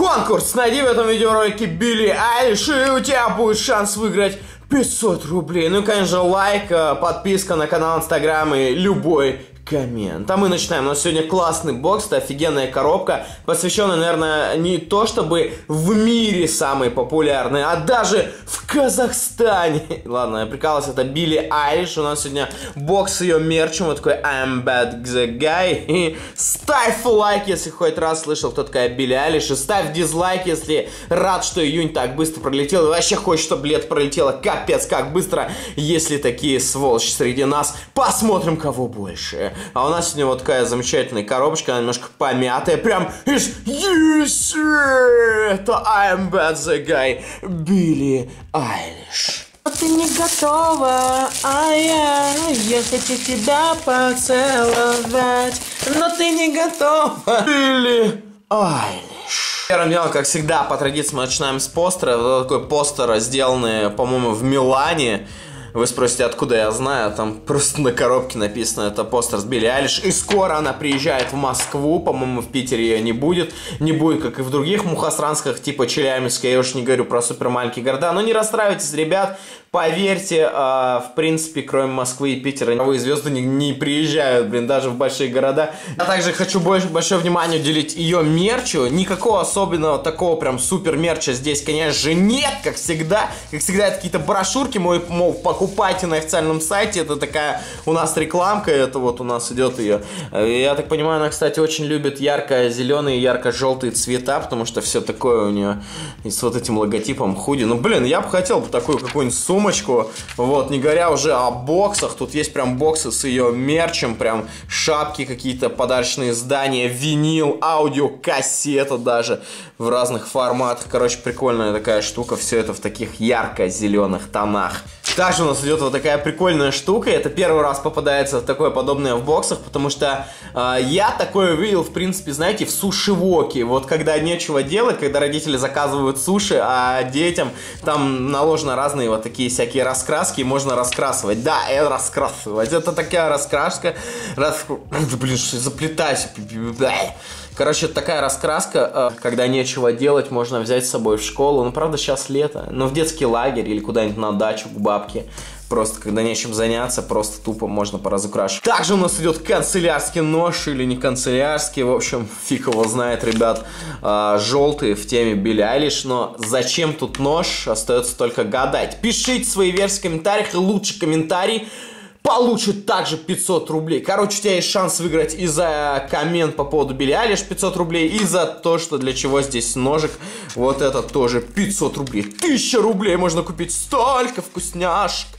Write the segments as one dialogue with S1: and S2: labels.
S1: Конкурс! Найди в этом видеоролике Билли Айлиш, и у тебя будет шанс выиграть 500 рублей. Ну и, конечно, лайк, подписка на канал, инстаграм и любой коммент. А мы начинаем. У нас сегодня классный бокс, это офигенная коробка, посвященная, наверное, не то чтобы в мире самый популярный, а даже в Казахстане. Ладно, я прикалывался, это Билли Айлиш. У нас сегодня бокс с ее мерчем, вот такой I'm Bad the Guy. И ставь лайк, если хоть раз слышал, кто такая Билли Айлиш, и ставь дизлайк, если рад, что июнь так быстро пролетел, и вообще хочешь, чтобы лето пролетело капец как быстро, если такие сволочи среди нас. Посмотрим, кого больше. А у нас сегодня вот такая замечательная коробочка, она немножко помятая, прям из Yes! Это I'm Bad the Guy, Билли Айлиш.
S2: Ты не готова, а я хочу тебя поцеловать, но ты не готова.
S1: Билли Айлиш. Первым делом, как всегда, по традиции мы начинаем с постера. Вот такой постер, сделанный, по-моему, в Милане. Вы спросите, откуда я знаю, там просто на коробке написано, это постер с Билли Айлиш. И скоро она приезжает в Москву, по-моему, в Питере ее не будет. Не будет, как и в других мухосранских, типа Челябинска, я уж не говорю про супер маленькие города. Но не расстраивайтесь, ребят, поверьте, в принципе, кроме Москвы и Питера, новые звезды не приезжают, блин, даже в большие города. Я также хочу большое внимание уделить ее мерчу. Никакого особенного такого прям супер мерча здесь, конечно же, нет, как всегда. Как всегда, это какие-то брошюрки, мол, покупайте на официальном сайте. Это такая у нас рекламка, это вот у нас идет ее. Я так понимаю, она, кстати, очень любит ярко-зеленые, ярко-желтые цвета, потому что все такое у нее и с вот этим логотипом худи. Ну, блин, я бы хотел такую какую-нибудь сумочку, вот, не говоря уже о боксах. Тут есть прям боксы с ее мерчем, прям шапки какие-то, подарочные издания, винил, аудио, кассета даже в разных форматах. Короче, прикольная такая штука, все это в таких ярко-зеленых тонах. Также у нас идет вот такая прикольная штука. Это первый раз попадается такое подобное в боксах, потому что я такое видел, в принципе, знаете, в суши-воке. Вот когда нечего делать, когда родители заказывают суши, а детям там наложено разные вот такие всякие раскраски, и можно раскрасывать. Да, это раскрасывать. Это такая раскраска. Блин, что заплетайся. Короче, это такая раскраска, когда нечего делать, можно взять с собой в школу. Ну, правда, сейчас лето, но в детский лагерь или куда-нибудь на дачу к бабке. Просто, когда нечем заняться, просто тупо можно поразукрашивать. Также у нас идет канцелярский нож или не канцелярский. В общем, фиг его знает, ребят. Желтый в теме Билли Айлиш. Но зачем тут нож, остается только гадать. Пишите свои версии в комментариях. И лучший комментарий получит также 500 рублей. Короче, у тебя есть шанс выиграть и за коммент по поводу Билли Айлиш 500 рублей, и за то, что для чего здесь ножик. Вот это тоже 500 рублей. 1000 рублей можно купить столько вкусняшек.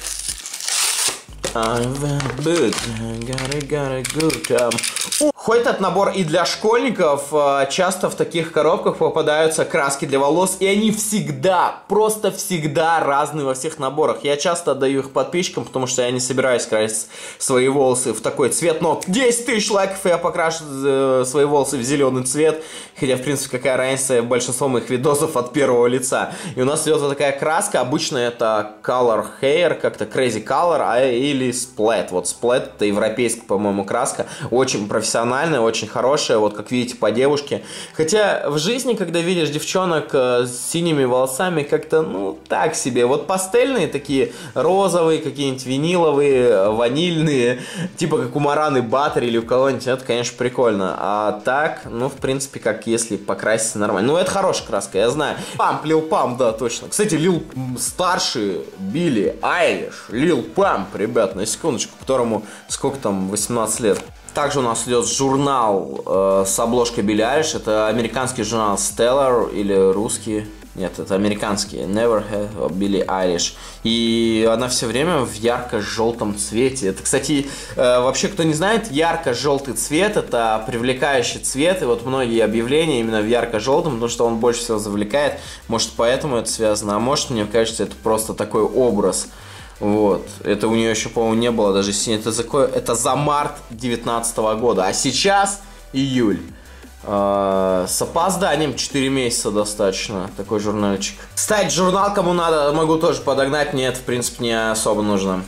S1: Хоть этот набор и для школьников, часто в таких коробках попадаются краски для волос, и они всегда, просто всегда разные во всех наборах. Я часто отдаю их подписчикам, потому что я не собираюсь красить свои волосы в такой цвет, но 10 тысяч лайков, и я покрашу свои волосы в зеленый цвет, хотя, в принципе, какая разница, большинство моих видосов от первого лица. И у нас идет вот такая краска, обычно это Color Hair, как-то Crazy Color, или Splat. Вот Splat это европейская, по-моему, краска, очень профессиональная, очень хорошая, вот как видите по девушке. Хотя в жизни, когда видишь девчонок с синими волосами, как-то, ну, так себе. Вот пастельные такие, розовые, какие-нибудь виниловые, ванильные, типа как у Мараны Баттер или у кого-нибудь, это, конечно, прикольно. А так, ну, в принципе, как если покраситься нормально. Ну, это хорошая краска, я знаю. Памп, Лил Памп, да, точно. Кстати, Лил старший Билли Айлиш, Лил Памп, ребят, на секундочку, которому сколько там, 18 лет. Также у нас идет журнал с обложкой Билли Айлиш. Это американский журнал Stellar или русский. Нет, это американский. Never Have Billie Eilish. И она все время в ярко-желтом цвете. Это, кстати, вообще, кто не знает, ярко-желтый цвет — это привлекающий цвет. И вот многие объявления именно в ярко-желтом, потому что он больше всего завлекает. Может, поэтому это связано. А может, мне кажется, это просто такой образ. Вот, это у нее еще, по-моему, не было даже синий. Это за март 2019 года, а сейчас июль. С опозданием 4 месяца достаточно, такой журнальчик. Кстати, журнал кому надо, могу тоже подогнать, мне это, в принципе, не особо нужно.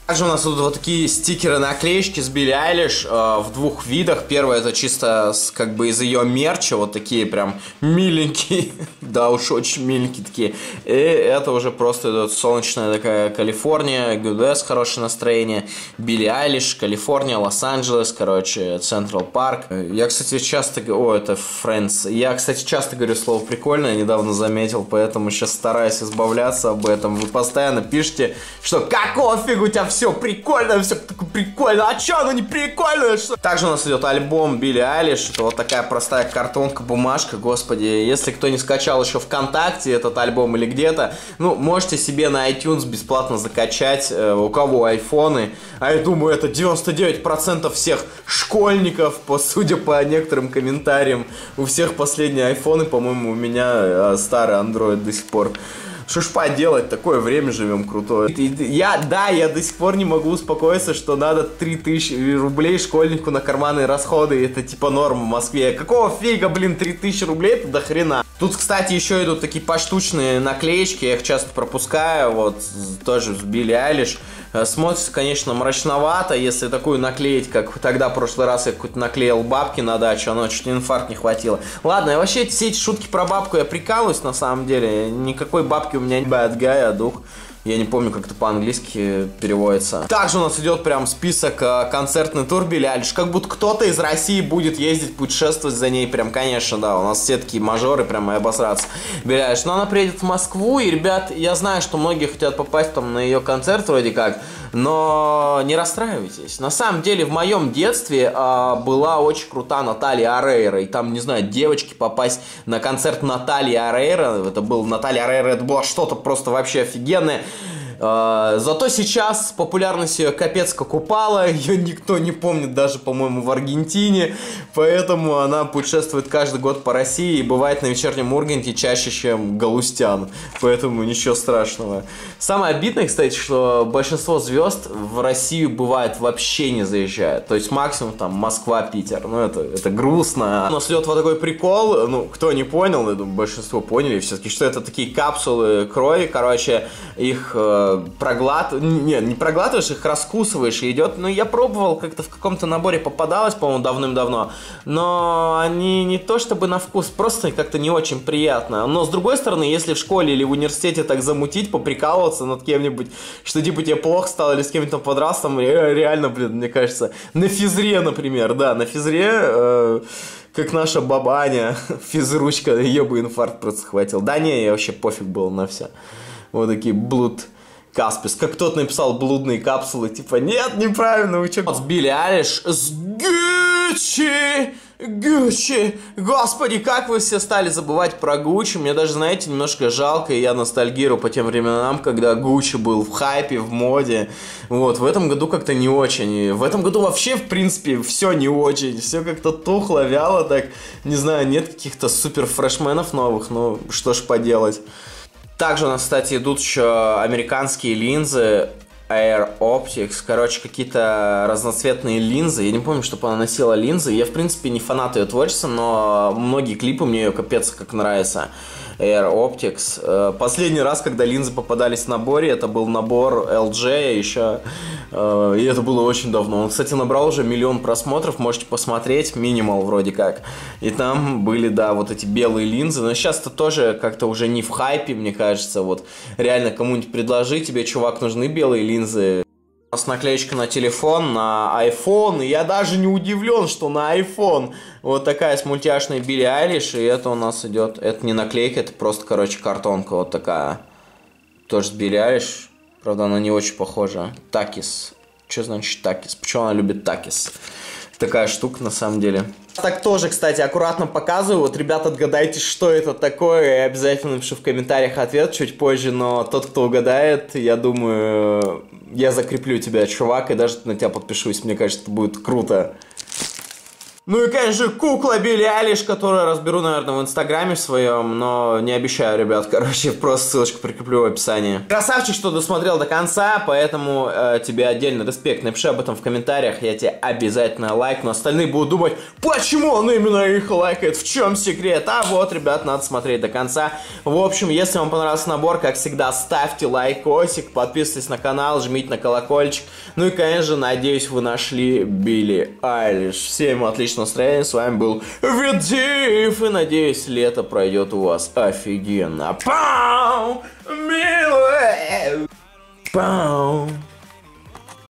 S1: Также у нас тут вот такие стикеры-наклеечки с Билли Айлиш в двух видах. Первое это чисто как бы из ее мерча, вот такие прям миленькие, да уж очень миленькие такие. И это уже просто идет солнечная такая Калифорния, ГДС, хорошее настроение, Билли Айлиш, Калифорния, Лос-Анджелес, короче, Централ Парк. Я, кстати, часто... О, это Friends. Я, кстати, часто говорю слово прикольное, недавно заметил, поэтому сейчас стараюсь избавляться об этом. Вы постоянно пишете, что какого фига у тебя все прикольно, все такое прикольно, а чё оно не прикольно? Что? Также у нас идет альбом Билли Айлиш, это вот такая простая картонка, бумажка, господи, если кто не скачал еще ВКонтакте этот альбом или где-то, ну, можете себе на iTunes бесплатно закачать, у кого айфоны, а я думаю, это 99% всех школьников, судя по некоторым комментариям, у всех последние айфоны, по-моему, у меня старый Android до сих пор. Что ж поделать, такое время живем крутое. Я до сих пор не могу успокоиться, что надо 3000 рублей школьнику на карманные расходы. Это типа норма в Москве. Какого фига, блин, 3000 рублей, это до хрена. Тут, кстати, еще идут такие поштучные наклеечки, я их часто пропускаю, вот, тоже с Билли Айлиш. Смотрится, конечно, мрачновато, если такую наклеить, как тогда в прошлый раз я какую-то наклеил бабки на дачу, но чуть инфаркт не хватило. Ладно, вообще все эти шутки про бабку я прикалываюсь, на самом деле, никакой бабки у меня не bad guy, а дух. Я не помню, как это по-английски переводится. Также у нас идет прям список концертный тур Билли Айлиш. Как будто кто-то из России будет ездить, путешествовать за ней. Прям, конечно, да. У нас все такие мажоры, прям и обосраться. Билли Айлиш. Но она приедет в Москву. И, ребят, я знаю, что многие хотят попасть там на ее концерт вроде как. Но не расстраивайтесь. На самом деле, в моем детстве была очень крута Наталья Орейро. И там, не знаю, девочки попасть на концерт Натальи Орейро. Это был Наталья Орейро. Это было что-то просто вообще офигенное. Зато сейчас популярность ее капец как упала, ее никто не помнит даже, по-моему, в Аргентине, поэтому она путешествует каждый год по России и бывает на вечернем Урганте чаще, чем Галустян, поэтому ничего страшного. Самое обидное, кстати, что большинство звезд в Россию бывает вообще не заезжают, то есть максимум там Москва, Питер, ну это грустно. У нас идет вот такой прикол, ну кто не понял, я думаю, большинство поняли все-таки, что это такие капсулы крови, короче, их не проглатываешь, их раскусываешь и идет. Ну, я пробовал, как-то в каком-то наборе попадалось, по-моему, давным-давно, но они не то чтобы на вкус, просто как-то не очень приятно. Но, с другой стороны, если в школе или в университете так замутить, поприкалываться над кем-нибудь, что типа тебе плохо стало или с кем-то подрался, там реально, блин, мне кажется, на физре, например, да, на физре... как наша баба Аня, физручка, ее бы инфаркт просто схватил. Да не, я вообще пофиг был на все. Вот такие блуд Каспис. Как кто-то написал блудные капсулы, типа, нет, неправильно, вы чё? С Билли Айлиш, с Гуччи. Господи, как вы все стали забывать про Гуччи. Мне даже, знаете, немножко жалко, и я ностальгирую по тем временам, когда Гуччи был в хайпе, в моде. Вот, в этом году как-то не очень. И в этом году вообще, в принципе, все не очень. Все как-то тухло, вяло, так, не знаю, нет каких-то супер фрешменов новых, ну, что ж поделать. Также у нас, кстати, идут еще американские линзы Air Optics, короче, какие-то разноцветные линзы. Я не помню, чтобы она носила линзы. Я, в принципе, не фанат ее творчества, но многие клипы мне ее капец как нравятся. Air Optics. Последний раз, когда линзы попадались в наборе, это был набор LG еще, и это было очень давно. Он, кстати, набрал уже 1 000 000 просмотров, можете посмотреть, минимал вроде как. И там были, да, вот эти белые линзы, но сейчас-то тоже как-то уже не в хайпе, мне кажется, вот реально кому-нибудь предложи, тебе, чувак, нужны белые линзы. У нас наклеечка на телефон, на iPhone, и я даже не удивлен, что на iPhone. Вот такая с мультяшной Билли Айлиш, и это у нас идет, это не наклейка, это просто, короче, картонка вот такая. Тоже с Билли Айлиш, правда, она не очень похожа. Такис. Что значит Такис? Почему она любит Такис? Такая штука, на самом деле. Так тоже, кстати, аккуратно показываю. Вот, ребята, отгадайте, что это такое. Я обязательно напишу в комментариях ответ чуть позже. Но тот, кто угадает, я думаю, я закреплю тебя, чувак, и даже на тебя подпишусь. Мне кажется, это будет круто. Ну и, конечно же, кукла Билли Айлиш, которую я разберу, наверное, в инстаграме своем, но не обещаю, ребят, короче, просто ссылочку прикреплю в описании. Красавчик, что досмотрел до конца, поэтому тебе отдельно респект, напиши об этом в комментариях, я тебе обязательно лайкну, остальные будут думать, почему он именно их лайкает, в чем секрет, а вот, ребят, надо смотреть до конца. В общем, если вам понравился набор, как всегда, ставьте лайкосик, подписывайтесь на канал, жмите на колокольчик, ну и, конечно же, надеюсь, вы нашли Билли Айлиш. Всем отличного настроения, с вами был Видив, и надеюсь, лето пройдет у вас офигенно. Пау! Милый! Пау!